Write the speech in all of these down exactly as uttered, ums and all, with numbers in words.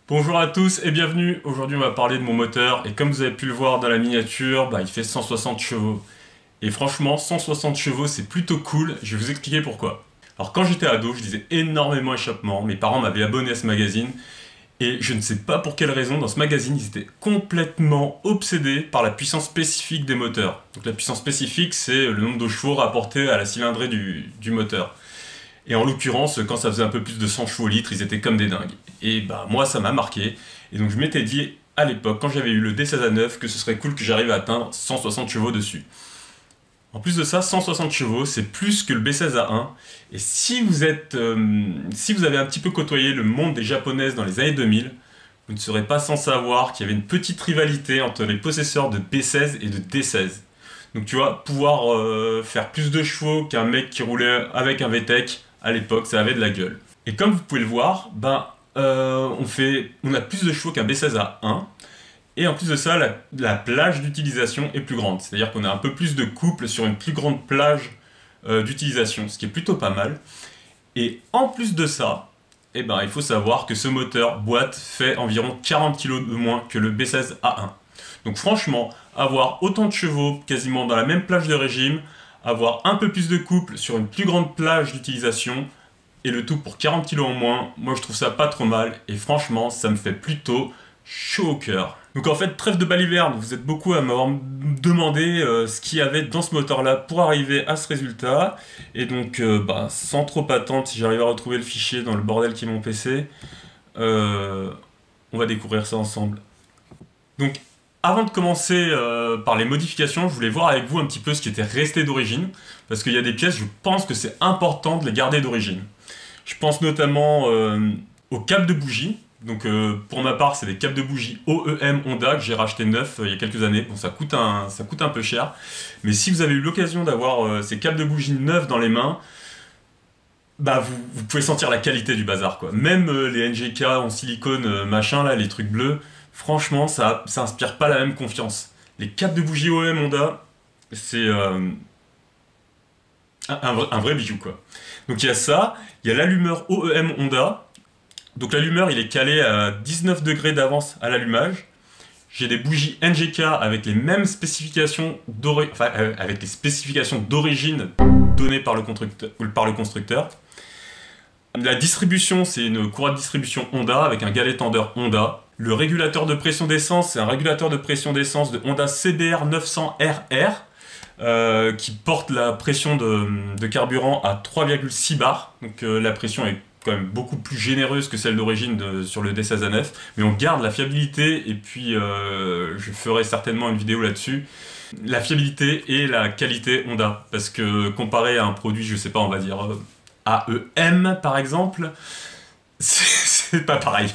Bonjour à tous et bienvenue. Aujourd'hui on va parler de mon moteur et comme vous avez pu le voir dans la miniature, bah, il fait cent soixante chevaux. Et franchement cent soixante chevaux c'est plutôt cool, je vais vous expliquer pourquoi. Alors quand j'étais ado je lisais énormément échappement, mes parents m'avaient abonné à ce magazine et je ne sais pas pour quelle raison dans ce magazine ils étaient complètement obsédés par la puissance spécifique des moteurs. Donc la puissance spécifique c'est le nombre de chevaux rapporté à la cylindrée du, du moteur. Et en l'occurrence, quand ça faisait un peu plus de cent chevaux au litre, ils étaient comme des dingues. Et bah moi, ça m'a marqué. Et donc je m'étais dit, à l'époque, quand j'avais eu le D seize A neuf, que ce serait cool que j'arrive à atteindre cent soixante chevaux dessus. En plus de ça, cent soixante chevaux, c'est plus que le B seize A un. Et si vous êtes, euh, si vous avez un petit peu côtoyé le monde des japonaises dans les années deux mille, vous ne serez pas sans savoir qu'il y avait une petite rivalité entre les possesseurs de B seize et de D seize. Donc tu vois, pouvoir euh, faire plus de chevaux qu'un mec qui roulait avec un V TEC, à l'époque, ça avait de la gueule. Et comme vous pouvez le voir, ben, euh, on, fait, on a plus de chevaux qu'un B seize A un. Et en plus de ça, la, la plage d'utilisation est plus grande. C'est-à-dire qu'on a un peu plus de couple sur une plus grande plage euh, d'utilisation, ce qui est plutôt pas mal. Et en plus de ça, eh ben, il faut savoir que ce moteur boîte fait environ quarante kilos de moins que le B seize A un. Donc franchement, avoir autant de chevaux quasiment dans la même plage de régime, avoir un peu plus de couple sur une plus grande plage d'utilisation, et le tout pour quarante kilos en moins, moi je trouve ça pas trop mal, et franchement ça me fait plutôt chaud au cœur. Donc en fait, trêve de baliverne, vous êtes beaucoup à m'avoir demandé euh, ce qu'il y avait dans ce moteur là pour arriver à ce résultat, et donc euh, bah, sans trop attendre, si j'arrive à retrouver le fichier dans le bordel qui est mon P C, euh, on va découvrir ça ensemble. Donc avant de commencer euh, par les modifications, je voulais voir avec vous un petit peu ce qui était resté d'origine, parce qu'il y a des pièces, je pense que c'est important de les garder d'origine. Je pense notamment euh, aux câbles de bougie. Donc euh, pour ma part, c'est des câbles de bougie O E M Honda que j'ai racheté neuf euh, il y a quelques années. Bon, ça coûte un, ça coûte un peu cher, mais si vous avez eu l'occasion d'avoir euh, ces câbles de bougie neufs dans les mains, bah vous, vous pouvez sentir la qualité du bazar, quoi. Même euh, les N G K en silicone, euh, machin là, les trucs bleus. Franchement, ça, ça inspire pas la même confiance. Les câbles de bougie O E M Honda, c'est euh, un, un, un vrai bijou, quoi. Donc il y a ça, il y a l'allumeur O E M Honda. Donc l'allumeur, il est calé à dix-neuf degrés d'avance à l'allumage. J'ai des bougies N G K avec les mêmes spécifications d'origine, enfin, euh, avec les spécifications d'origine données par le constructeur. Par le constructeur. La distribution, c'est une courroie de distribution Honda avec un galet tendeur Honda. Le régulateur de pression d'essence, c'est un régulateur de pression d'essence de Honda C B R neuf cents R R euh, qui porte la pression de, de carburant à trois virgule six bars. Donc euh, la pression est quand même beaucoup plus généreuse que celle d'origine sur le D seize A neuf. Mais on garde la fiabilité et puis euh, je ferai certainement une vidéo là-dessus. La fiabilité et la qualité Honda. Parce que comparé à un produit, je sais pas, on va dire euh, A E M par exemple, c'est pas pareil.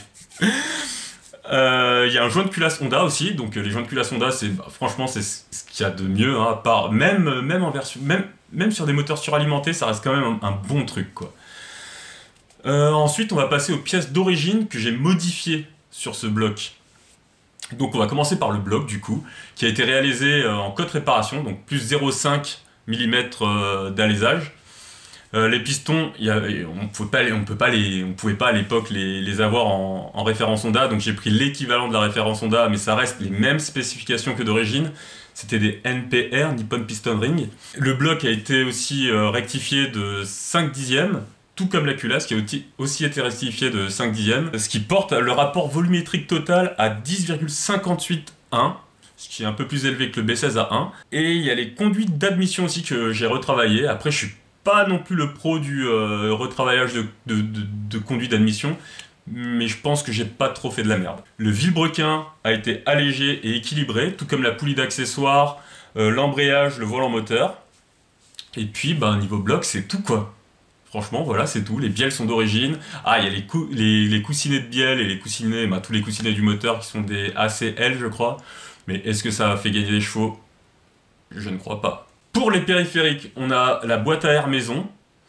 Il euh, y a un joint de culasse Honda aussi, donc euh, les joints de culasse Honda, c'est bah, franchement c'est ce qu'il y a de mieux, hein, à part même même en version même même sur des moteurs suralimentés, ça reste quand même un, un bon truc, quoi. Euh, ensuite, on va passer aux pièces d'origine que j'ai modifiées sur ce bloc. Donc on va commencer par le bloc du coup, qui a été réalisé euh, en cote réparation, donc plus zéro virgule cinq millimètres euh, d'alésage. Euh, les pistons, y a, on pouvait pas, on peut pas les, on pouvait pas à l'époque les, les avoir en, en référence Honda, donc j'ai pris l'équivalent de la référence Honda, mais ça reste les mêmes spécifications que d'origine. C'était des N P R, Nippon Piston Ring. Le bloc a été aussi euh, rectifié de cinq dixièmes, tout comme la culasse qui a aussi été rectifiée de cinq dixièmes, ce qui porte le rapport volumétrique total à dix virgule cinquante-huit un. Ce qui est un peu plus élevé que le B seize A un. Et il y a les conduites d'admission aussi que j'ai retravaillées. Après, je suis pas non plus le pro du euh, retravaillage de, de, de, de conduit d'admission, mais je pense que j'ai pas trop fait de la merde. Le vilebrequin a été allégé et équilibré, tout comme la poulie d'accessoires, euh, l'embrayage, le volant moteur. Et puis, bah, niveau bloc, c'est tout, quoi. Franchement, voilà, c'est tout. Les bielles sont d'origine. Ah, il y a les, cou les, les coussinets de bielles et les coussinets, bah, tous les coussinets du moteur qui sont des A C L, je crois. Mais est-ce que ça a fait gagner des chevaux? Je ne crois pas. Pour les périphériques, on a la boîte à air maison.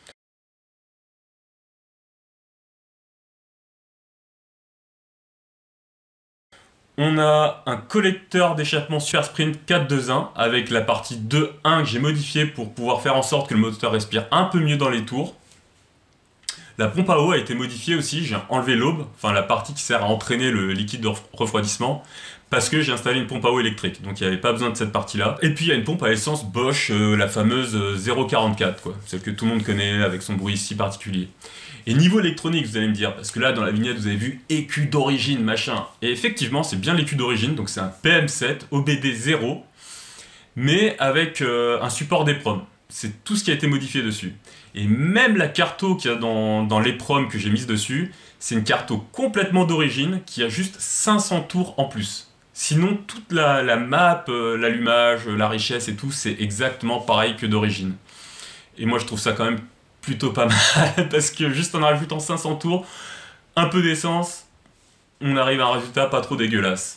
On a un collecteur d'échappement Super Sprint quatre deux un avec la partie deux un que j'ai modifiée pour pouvoir faire en sorte que le moteur respire un peu mieux dans les tours. La pompe à eau a été modifiée aussi, j'ai enlevé l'aube, enfin la partie qui sert à entraîner le liquide de refroidissement, parce que j'ai installé une pompe à eau électrique, donc il n'y avait pas besoin de cette partie-là. Et puis il y a une pompe à essence Bosch, euh, la fameuse zéro quarante-quatre, quoi, celle que tout le monde connaît avec son bruit si particulier. Et niveau électronique, vous allez me dire, parce que là dans la vignette vous avez vu écu d'origine, machin, et effectivement c'est bien l'écu d'origine, donc c'est un P M sept O B D zéro, mais avec euh, un support d'EPROM. C'est tout ce qui a été modifié dessus. Et même la carto qu'il y a dans, dans l'EPROM que j'ai mise dessus, c'est une carto complètement d'origine qui a juste cinq cents tours en plus. Sinon, toute la, la map, euh, l'allumage, la richesse et tout, c'est exactement pareil que d'origine. Et moi, je trouve ça quand même plutôt pas mal, parce que juste en rajoutant cinq cents tours, un peu d'essence, on arrive à un résultat pas trop dégueulasse.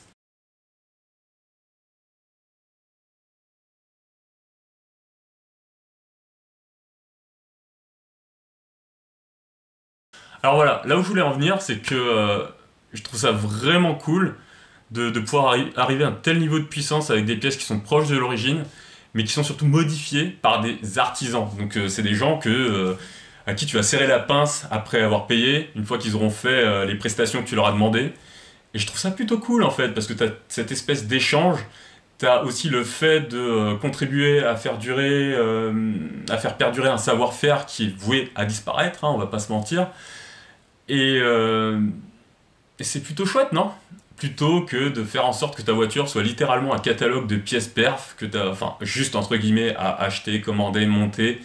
Alors voilà, là où je voulais en venir, c'est que euh, je trouve ça vraiment cool de, de pouvoir arri arriver à un tel niveau de puissance avec des pièces qui sont proches de l'origine, mais qui sont surtout modifiées par des artisans. Donc euh, c'est des gens que, euh, à qui tu vas serrer la pince après avoir payé, une fois qu'ils auront fait euh, les prestations que tu leur as demandées. Et je trouve ça plutôt cool en fait, parce que tu as cette espèce d'échange. Tu as aussi le fait de euh, contribuer à faire durer, euh, à faire perdurer un savoir-faire qui est voué à disparaître, hein, on va pas se mentir. Et, euh, et c'est plutôt chouette, non? Plutôt que de faire en sorte que ta voiture soit littéralement un catalogue de pièces perf que tu as, enfin, juste entre guillemets, à acheter, commander, monter.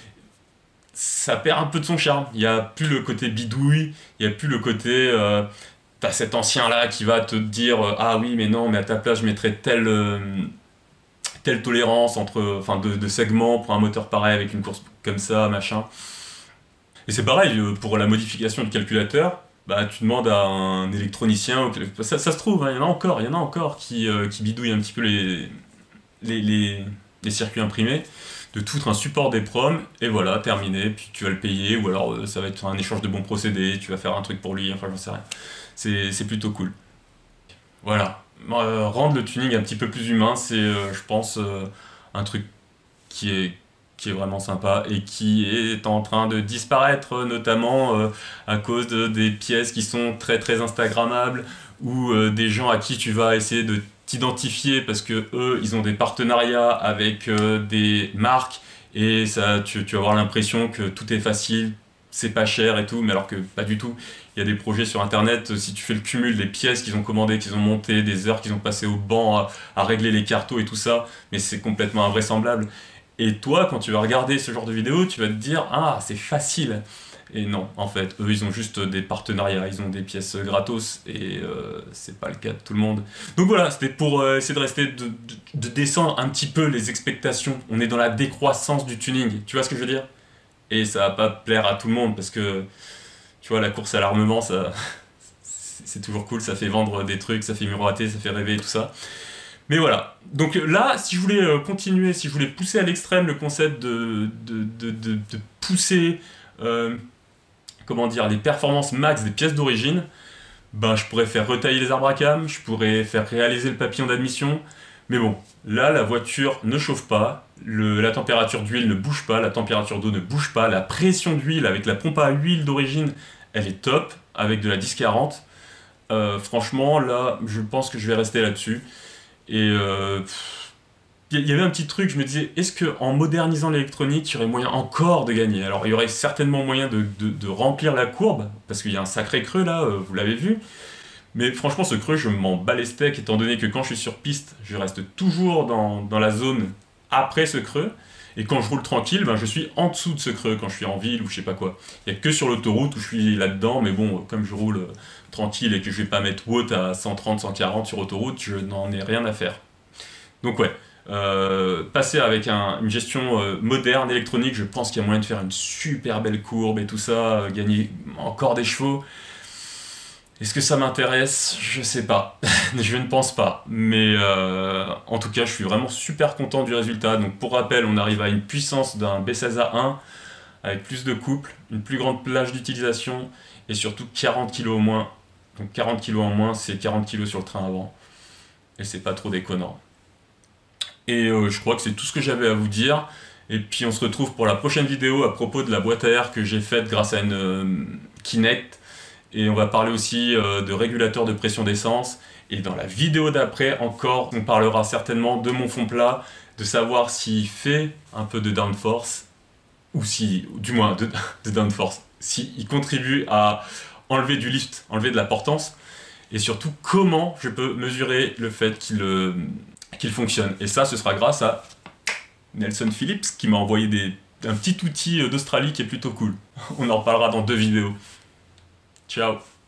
Ça perd un peu de son charme. Il n'y a plus le côté bidouille, il n'y a plus le côté... Euh, t'as cet ancien-là qui va te dire euh, ah oui, mais non, mais à ta place, je mettrais telle, euh, telle tolérance entre, enfin, de, de segments pour un moteur pareil avec une course comme ça, machin. Et c'est pareil, pour la modification du calculateur, bah, tu demandes à un électronicien, ça, ça se trouve, hein, il y en a encore, il y en a encore qui, euh, qui bidouillent un petit peu les, les, les, les circuits imprimés, de tout un support d'EPROM, et voilà, terminé, puis tu vas le payer, ou alors euh, ça va être un échange de bons procédés, tu vas faire un truc pour lui, enfin j'en sais rien. C'est plutôt cool. Voilà, euh, rendre le tuning un petit peu plus humain, c'est, euh, je pense, euh, un truc qui est qui est vraiment sympa et qui est en train de disparaître, notamment euh, à cause de, des pièces qui sont très très instagrammables ou euh, des gens à qui tu vas essayer de t'identifier parce que eux ils ont des partenariats avec euh, des marques et ça tu, tu vas avoir l'impression que tout est facile, c'est pas cher et tout, mais alors que pas du tout. Il y a des projets sur internet, si tu fais le cumul des pièces qu'ils ont commandées, qu'ils ont montées, des heures qu'ils ont passées au banc à, à régler les cartos et tout ça, mais c'est complètement invraisemblable. Et toi, quand tu vas regarder ce genre de vidéo, tu vas te dire « Ah, c'est facile !» Et non, en fait, eux, ils ont juste des partenariats, ils ont des pièces gratos, et euh, c'est pas le cas de tout le monde. Donc voilà, c'était pour euh, essayer de rester, de, de, de descendre un petit peu les expectations. On est dans la décroissance du tuning, tu vois ce que je veux dire? Et ça va pas plaire à tout le monde, parce que, tu vois, la course à l'armement, ça, c'est toujours cool, ça fait vendre des trucs, ça fait miroiter, ça fait rêver et tout ça. Mais voilà, donc là, si je voulais continuer, si je voulais pousser à l'extrême le concept de, de, de, de, de pousser, euh, comment dire, les performances max des pièces d'origine, ben je pourrais faire retailler les arbres à cam, je pourrais faire réaliser le papillon d'admission, mais bon, là la voiture ne chauffe pas, le, la température d'huile ne bouge pas, la température d'eau ne bouge pas, la pression d'huile avec la pompe à huile d'origine, elle est top, avec de la dix quarante, euh, franchement là, je pense que je vais rester là-dessus. Et euh, il y avait un petit truc, je me disais, est-ce qu'en modernisant l'électronique, il y aurait moyen encore de gagner? Alors il y aurait certainement moyen de, de, de remplir la courbe, parce qu'il y a un sacré creux là, euh, vous l'avez vu. Mais franchement, ce creux, je m'en bats les steaks, étant donné que quand je suis sur piste, je reste toujours dans, dans la zone après ce creux. Et quand je roule tranquille, ben, je suis en dessous de ce creux quand je suis en ville ou je sais pas quoi. Il n'y a que sur l'autoroute où je suis là-dedans, mais bon, comme je roule euh, tranquille et que je vais pas mettre watt à cent trente, cent quarante sur autoroute, je n'en ai rien à faire. Donc ouais, euh, passer avec un, une gestion euh, moderne, électronique, je pense qu'il y a moyen de faire une super belle courbe et tout ça, euh, gagner encore des chevaux. Est-ce que ça m'intéresse? Je sais pas, je ne pense pas, mais euh, en tout cas je suis vraiment super content du résultat. Donc pour rappel, on arrive à une puissance d'un B seize A un avec plus de couple, une plus grande plage d'utilisation et surtout quarante kilos au moins. Donc quarante kilos en moins, c'est quarante kilos sur le train avant et c'est pas trop déconnant. Et euh, je crois que c'est tout ce que j'avais à vous dire. Et puis on se retrouve pour la prochaine vidéo à propos de la boîte à air que j'ai faite grâce à une euh, Kinect. Et on va parler aussi euh, de régulateur de pression d'essence. Et dans la vidéo d'après encore, on parlera certainement de mon fond plat, de savoir s'il fait un peu de downforce, ou si, du moins de, de downforce, s'il contribue à enlever du lift, enlever de la portance, et surtout comment je peux mesurer le fait qu'il euh, qu'il fonctionne. Et ça, ce sera grâce à Nelson Phillips qui m'a envoyé des, un petit outil d'Australie qui est plutôt cool. On en reparlera dans deux vidéos. Ciao!